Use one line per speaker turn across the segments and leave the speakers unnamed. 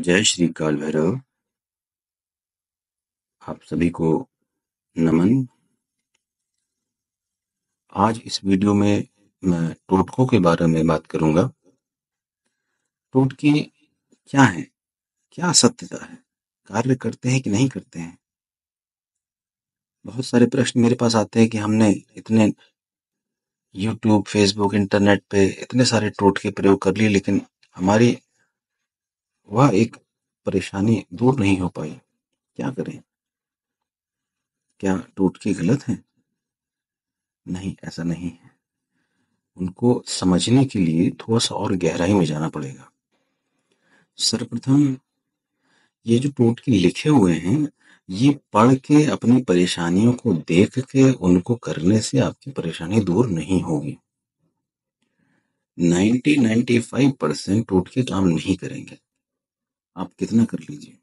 जय श्री काल भैरव। आप सभी को नमन। आज इस वीडियो में मैं टोटकों के बारे में बात करूंगा। टोटके क्या हैं? क्या सत्यता है? कार्य करते हैं कि नहीं करते हैं? बहुत सारे प्रश्न मेरे पास आते हैं कि हमने इतने यूट्यूब, फेसबुक, इंटरनेट पे इतने सारे टोटके प्रयोग कर लिए, लेकिन हमारी वह एक परेशानी दूर नहीं हो पाई। क्या करें? क्या टोटके गलत हैं? नहीं, ऐसा नहीं है। उनको समझने के लिए थोड़ा सा और गहराई में जाना पड़ेगा। सर्वप्रथम, ये जो टोटके लिखे हुए हैं, ये पढ़ के अपनी परेशानियों को देख के उनको करने से आपकी परेशानी दूर नहीं होगी। 90-95% टोटके काम नहीं करेंगे, आप कितना कर लीजिए।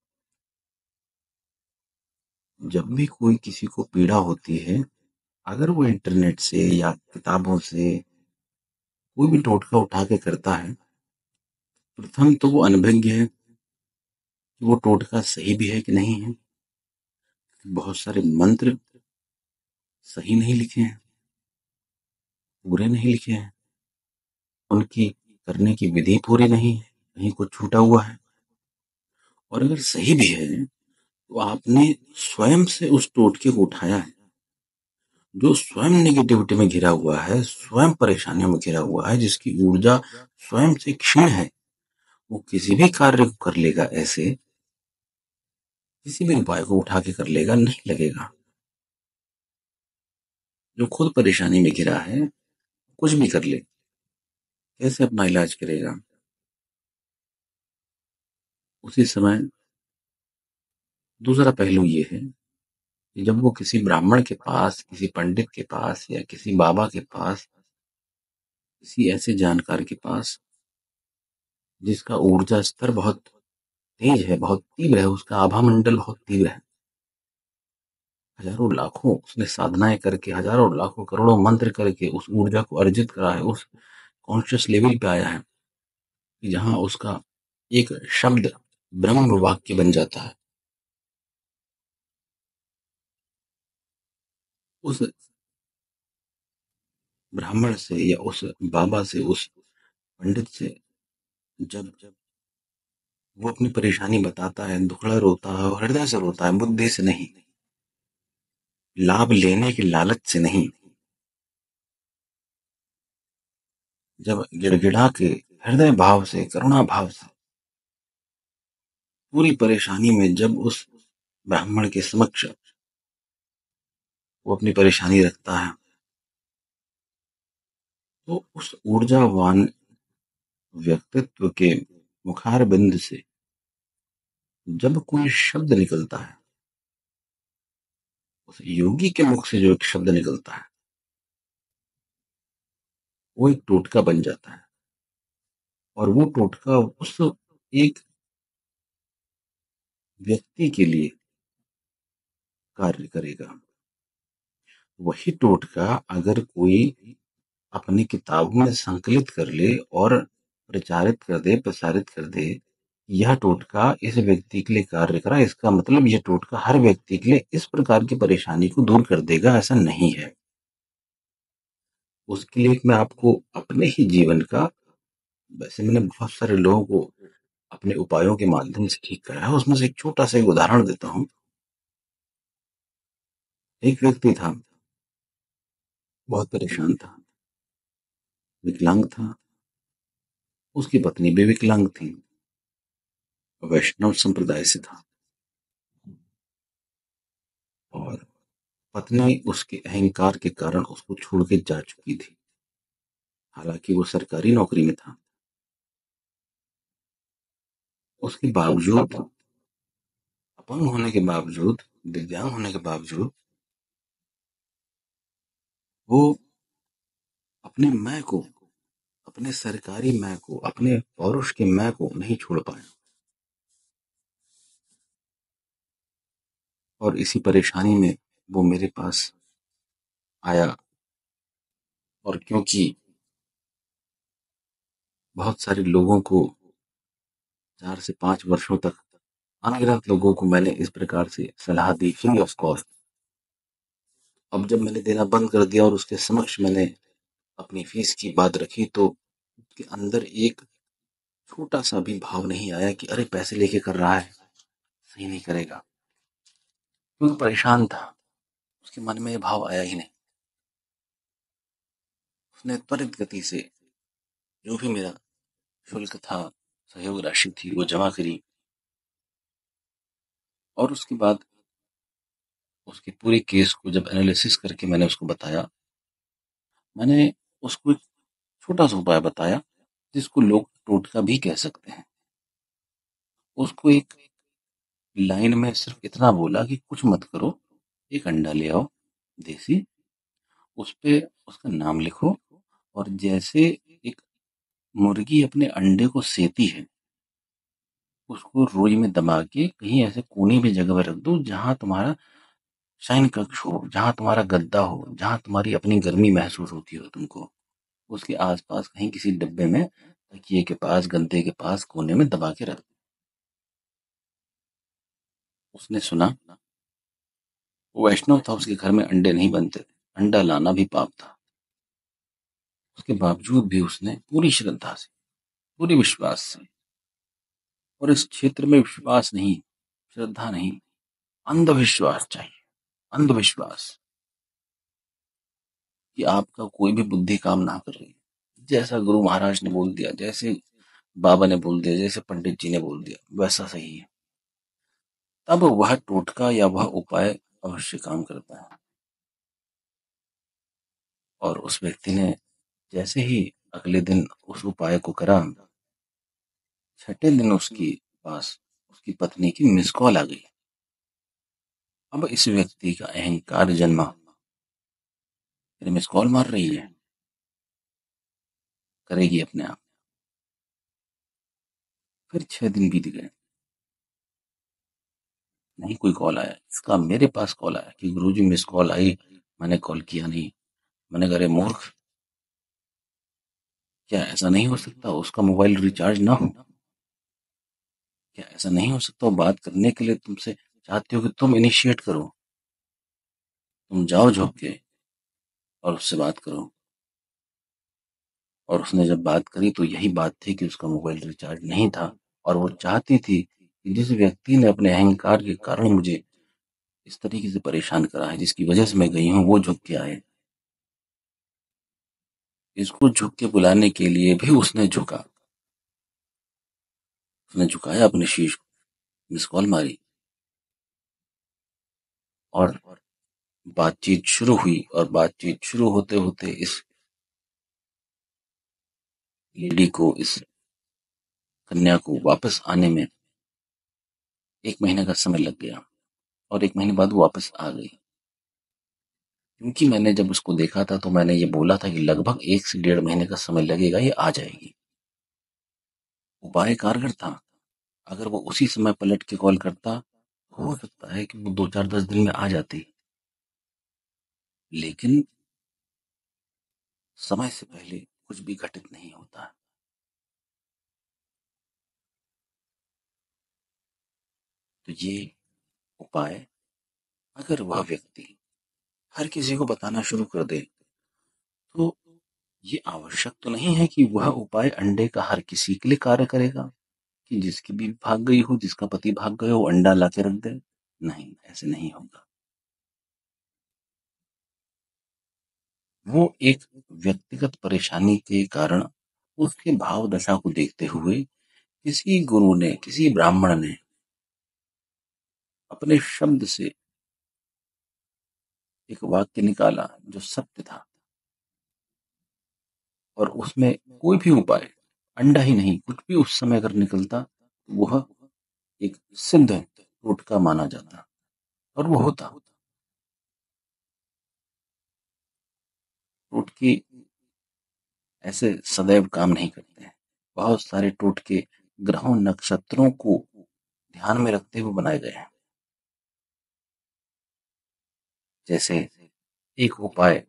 जब भी कोई किसी को पीड़ा होती है, अगर वो इंटरनेट से या किताबों से कोई भी टोटका उठा के करता है, प्रथम तो वो अनभिज्ञ है कि वो टोटका सही भी है कि नहीं है। बहुत सारे मंत्र सही नहीं लिखे हैं, पूरे नहीं लिखे हैं, उनकी करने की विधि पूरी नहीं है, कहीं कुछ छूटा हुआ है। और अगर सही भी है तो आपने स्वयं से उस टोटके को उठाया है, जो स्वयं नेगेटिविटी में घिरा हुआ है, स्वयं परेशानियों में घिरा हुआ है, जिसकी ऊर्जा स्वयं से क्षीण है। वो किसी भी कार्य को कर लेगा, ऐसे किसी भी उपाय को उठा के कर लेगा, नहीं लगेगा। जो खुद परेशानी में घिरा है, कुछ भी कर ले, कैसे अपना इलाज करेगा? उसी समय दूसरा पहलू ये है कि जब वो किसी ब्राह्मण के पास, किसी पंडित के पास या किसी बाबा के पास, किसी ऐसे जानकार के पास जिसका ऊर्जा स्तर बहुत तेज है, बहुत तीव्र है, उसका आभा मंडल बहुत तीव्र है, हजारों लाखों उसने साधनाएं करके, हजारों लाखों करोड़ों मंत्र करके उस ऊर्जा को अर्जित करा है, उस कॉन्शियस लेवल पे आया है कि जहां उसका एक शब्द ब्रह्म वाक्य बन जाता है। उस ब्राह्मण से या उस बाबा से, उस पंडित से जब वो अपनी परेशानी बताता है, दुखड़ा रोता है, और हृदय से रोता है, बुद्धि से नहीं, लाभ लेने की लालच से नहीं, जब गिड़गिड़ा के हृदय भाव से, करुणा भाव से, पूरी परेशानी में जब उस ब्राह्मण के समक्ष वो अपनी परेशानी रखता है, तो उस ऊर्जावान व्यक्तित्व के मुखार बिंद से जब कोई शब्द निकलता है, उस योगी के मुख से जो एक शब्द निकलता है, वो एक टोटका बन जाता है। और वो टोटका उस एक व्यक्ति के लिए कार्य करेगा। वही टोटका अगर कोई अपनी किताब में संकलित कर ले और प्रचारित कर दे, प्रसारित कर दे, यह टोटका इस व्यक्ति के लिए कार्य करा, इसका मतलब यह टोटका हर व्यक्ति के लिए इस प्रकार की परेशानी को दूर कर देगा, ऐसा नहीं है। उसके लिए मैं आपको अपने ही जीवन का, वैसे मैंने बहुत सारे लोगों को अपने उपायों के माध्यम से ठीक करा है, उसमें से एक छोटा सा एक उदाहरण देता हूं। एक व्यक्ति था, बहुत परेशान था, विकलांग था, उसकी पत्नी भी विकलांग थी, वैष्णव संप्रदाय से था, और पत्नी उसके अहंकार के कारण उसको छोड़ के जा चुकी थी। हालांकि वो सरकारी नौकरी में था, उसके बावजूद, अपंग होने के बावजूद, दिव्यांग होने के बावजूद, वो अपने मैं को, अपने सरकारी मैं को, अपने पौरुष के मैं को नहीं छोड़ पाया। और इसी परेशानी में वो मेरे पास आया, और क्योंकि बहुत सारे लोगों को 4 से 5 वर्षों तक अनगिनत लोगों को मैंने इस प्रकार से सलाह दी, फ्री ऑफ कॉस्ट। अब जब मैंने देना बंद कर दिया और उसके समक्ष मैंने अपनी फीस की बात रखी, तो उसके अंदर एक छोटा सा भी भाव नहीं आया कि अरे पैसे लेके कर रहा है, सही नहीं करेगा। क्योंकि परेशान था, उसके मन में ये भाव आया ही नहीं। उसने त्वरित गति से जो भी मेरा शुल्क था, सहयोग राशि थी, वो जमा करी। और उसके बाद उसके पूरे केस को जब एनालिसिस करके मैंने उसको बताया, मैंने उसको एक छोटा सा उपाय बताया जिसको लोग टोटका भी कह सकते हैं। उसको एक लाइन में सिर्फ इतना बोला कि कुछ मत करो, एक अंडा ले आओ देसी, उस पे उसका नाम लिखो, और जैसे एक मुर्गी अपने अंडे को सेती है, उसको रोई में दबा के कहीं ऐसे कोने भी जगह पर रख दो जहां तुम्हारा शयन कक्ष हो, जहां तुम्हारा गद्दा हो, जहां तुम्हारी अपनी गर्मी महसूस होती हो तुमको, उसके आसपास कहीं किसी डिब्बे में, तकिए के पास, गद्दे के पास, कोने में दबा के रख दो। उसने सुना। वो वैष्णव था, उसके घर में अंडे नहीं बनते थे, अंडा लाना भी पाप था। उसके बावजूद भी उसने पूरी श्रद्धा से, पूरे विश्वास से, और इस क्षेत्र में विश्वास नहीं, श्रद्धा नहीं, अंधविश्वास चाहिए, अंधविश्वास, कि आपका कोई भी बुद्धि काम ना कर रही है। जैसा गुरु महाराज ने बोल दिया, जैसे बाबा ने बोल दिया, जैसे पंडित जी ने बोल दिया, वैसा सही है, तब वह टोटका या वह उपाय अवश्य काम करता है। और उस व्यक्ति ने जैसे ही अगले दिन उस उपाय को करा, छठे दिन उसकी पास उसकी पत्नी की मिस कॉल आ गई। अब इस व्यक्ति का अहंकार जन्मा, फिर मिस कॉल मार रही है, करेगी अपने आप। फिर 6 दिन बीत गए, नहीं कोई कॉल आया। इसका मेरे पास कॉल आया कि गुरुजी मिस कॉल आई, मैंने कॉल किया नहीं। मैंने कहा, अरे मूर्ख, क्या ऐसा नहीं हो सकता उसका मोबाइल रिचार्ज ना हो? क्या ऐसा नहीं हो सकता वो बात करने के लिए तुमसे चाहती हो कि तुम इनिशिएट करो, तुम जाओ झुक के और उससे बात करो? और उसने जब बात करी तो यही बात थी कि उसका मोबाइल रिचार्ज नहीं था, और वो चाहती थी कि जिस व्यक्ति ने अपने अहंकार के कारण मुझे इस तरीके से परेशान करा है, जिसकी वजह से मैं गई हूँ, वो झुक के आए। इसको झुक के बुलाने के लिए भी उसने झुका, उसने झुकाया अपने शीश को, मिस कॉल मारी, और बातचीत शुरू हुई। और बातचीत शुरू होते होते इस लेडी को, इस कन्या को वापस आने में 1 महीने का समय लग गया, और 1 महीने बाद वो वापस आ गई। क्योंकि मैंने जब उसको देखा था तो मैंने ये बोला था कि लगभग 1 से 1.5 महीने का समय लगेगा, ये आ जाएगी। उपाय कारगर था। अगर वो उसी समय पलट के कॉल करता, हो सकता है कि वो 2 4 10 दिन में आ जाती। लेकिन समय से पहले कुछ भी घटित नहीं होता। तो ये उपाय अगर वह व्यक्ति हर किसी को बताना शुरू कर दे, तो ये आवश्यक तो नहीं है कि वह उपाय अंडे का हर किसी के लिए कार्य करेगा, कि जिसकी बीवी भाग गई हो, जिसका पति भाग गए हो, अंडा ला के रख दे। नहीं, ऐसे नहीं होगा। वो एक व्यक्तिगत परेशानी के कारण, उसके भाव दशा को देखते हुए, किसी गुरु ने, किसी ब्राह्मण ने अपने शब्द से एक वाक्य निकाला जो सत्य था, और उसमें कोई भी उपाय, अंडा ही नहीं, कुछ भी उस समय अगर निकलता, वह एक सिद्ध टोटका माना जाता, और वो होता। टोटके ऐसे सदैव काम नहीं करते हैं। बहुत सारे टोटके ग्रहों, नक्षत्रों को ध्यान में रखते हुए बनाए गए हैं। जैसे एक उपाय,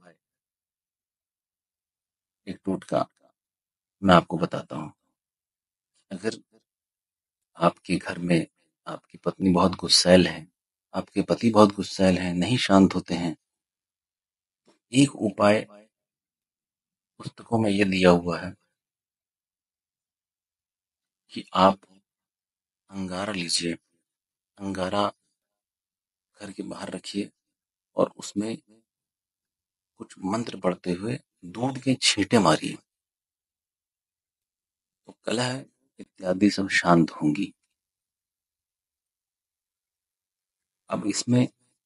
एक टोटका मैं आपको बताता हूँ। अगर आपके घर में आपकी पत्नी बहुत गुस्सैल है, आपके पति बहुत गुस्सैल हैं, नहीं शांत होते हैं। एक उपाय पुस्तकों में ये दिया हुआ है कि आप अंगारा लीजिए, अंगारा घर के बाहर रखिए और उसमें कुछ मंत्र पढ़ते हुए दूध के छींटे मारिए, तो कलह इत्यादि सब शांत होंगी। अब इसमें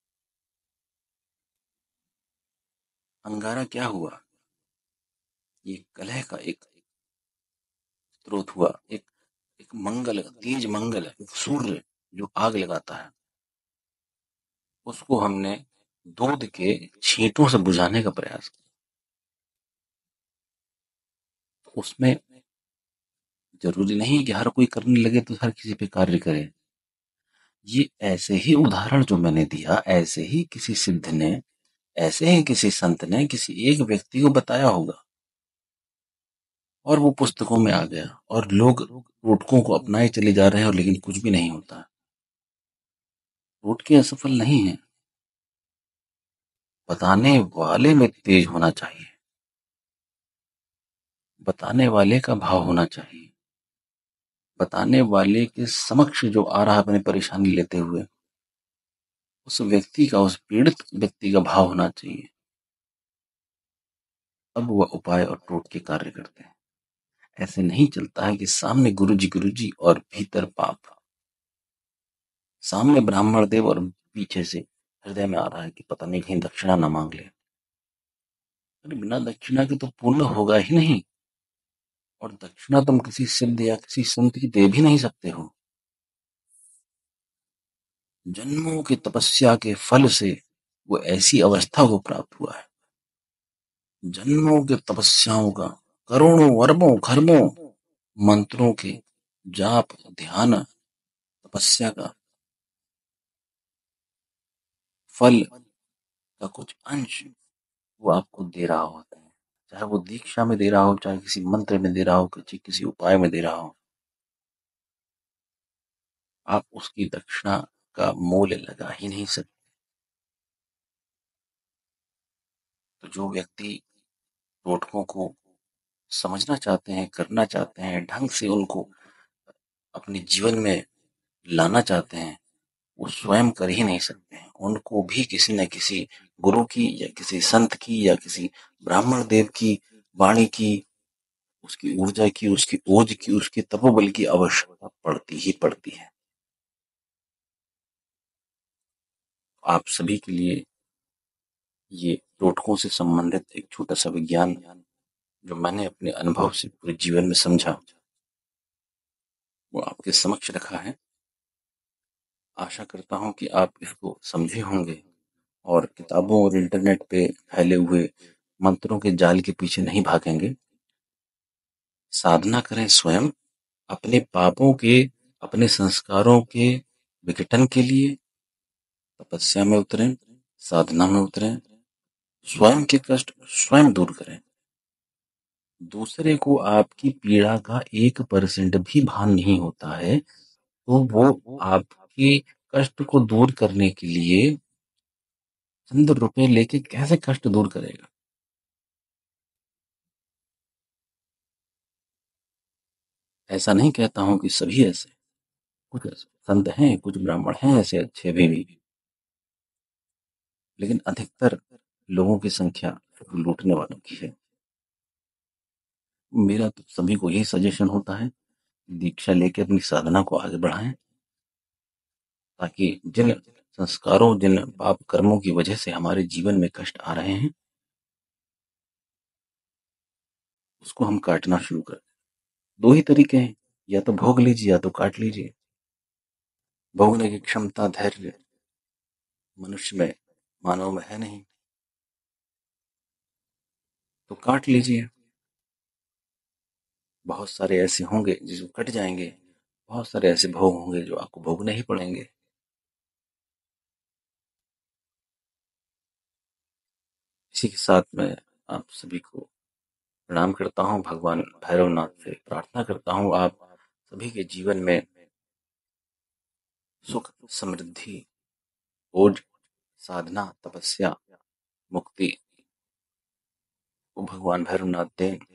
अंगारा क्या हुआ, ये कलह का एक स्रोत हुआ, एक मंगल, तेज मंगल, एक सूर्य जो आग लगाता है, उसको हमने दूध के छींटों से बुझाने का प्रयास किया। तो उसमें जरूरी नहीं कि हर कोई करने लगे तो हर किसी पे कार्य करे। ये ऐसे ही उदाहरण जो मैंने दिया, ऐसे ही किसी सिद्ध ने, ऐसे ही किसी संत ने किसी एक व्यक्ति को बताया होगा और वो पुस्तकों में आ गया और लोग टोटकों को अपनाए चले जा रहे हैं और लेकिन कुछ भी नहीं होता। टोटके असफल नहीं है, बताने वाले में तेज होना चाहिए, बताने वाले का भाव होना चाहिए, बताने वाले के समक्ष जो आ रहा है अपनी परेशानी लेते हुए, उस व्यक्ति का, उस पीड़ित व्यक्ति का भाव होना चाहिए। अब वह उपाय और टोटके कार्य करते हैं। ऐसे नहीं चलता है कि सामने गुरुजी और भीतर पाप, सामने ब्राह्मण देव और पीछे से हृदय में आ रहा है कि पता नहीं कहीं दक्षिणा ना मांग ले। अरे बिना दक्षिणा के तो पूर्ण होगा ही नहीं, और दक्षिणा तुम किसी सिद्ध या किसी संत की दे भी नहीं सकते हो। जन्मों की तपस्या के फल से वो ऐसी अवस्था को प्राप्त हुआ है, जन्मों के तपस्याओं का, करोड़ों अरबों खरबों मंत्रों के जाप ध्यान तपस्या का फल का कुछ अंश वो आपको दे रहा होता है, चाहे वो दीक्षा में दे रहा हो, चाहे किसी मंत्र में दे रहा हो, किसी उपाय में दे रहा हो। आप उसकी दक्षिणा का मोल लगा ही नहीं सकते। तो जो व्यक्ति टोटकों को समझना चाहते हैं, करना चाहते हैं, ढंग से उनको अपने जीवन में लाना चाहते हैं, वो स्वयं कर ही नहीं सकते हैं। उनको भी किसी न किसी गुरु की या किसी संत की या किसी ब्राह्मण देव की वाणी की, उसकी ऊर्जा की, उसकी ओज की, उसके तपोबल की आवश्यकता पड़ती ही पड़ती है। आप सभी के लिए ये टोटकों से संबंधित एक छोटा सा विज्ञान जो मैंने अपने अनुभव से पूरे जीवन में समझा, वो आपके समक्ष रखा है। आशा करता हूं कि आप इसको समझे होंगे और किताबों और इंटरनेट पे फैले हुए मंत्रों के जाल के पीछे नहीं भागेंगे। साधना करें स्वयं अपने पापों के, अपने संस्कारों के विघटन के लिए, तपस्या में उतरें, साधना में उतरें, स्वयं के कष्ट स्वयं दूर करें। दूसरे को आपकी पीड़ा का 1% भी भान नहीं होता है, तो वो आपके कष्ट को दूर करने के लिए चंद रुपए लेके कैसे कष्ट दूर करेगा। ऐसा नहीं कहता हूं कि सभी ऐसे, कुछ संत हैं, कुछ ब्राह्मण हैं ऐसे अच्छे भी, लेकिन अधिकतर लोगों की संख्या लूटने वालों की है। मेरा तो सभी को यही सजेशन होता है, दीक्षा लेके अपनी साधना को आगे बढ़ाएं, ताकि जिन संस्कारों, जिन पाप कर्मों की वजह से हमारे जीवन में कष्ट आ रहे हैं, उसको हम काटना शुरू कर दें। दो ही तरीके हैं, या तो भोग लीजिए या तो काट लीजिए। भोगने की क्षमता, धैर्य मनुष्य में, मानव में है नहीं, तो काट लीजिए। बहुत सारे ऐसे होंगे जिसको कट जाएंगे, बहुत सारे ऐसे भोग होंगे जो आपको भोगने ही पड़ेंगे। इसी के साथ मैं आप सभी को प्रणाम करता हूँ, भगवान भैरवनाथ से प्रार्थना करता हूँ आप सभी के जीवन में सुख, समृद्धि, खोज, साधना, तपस्या, मुक्ति को भगवान भैरवनाथ दें।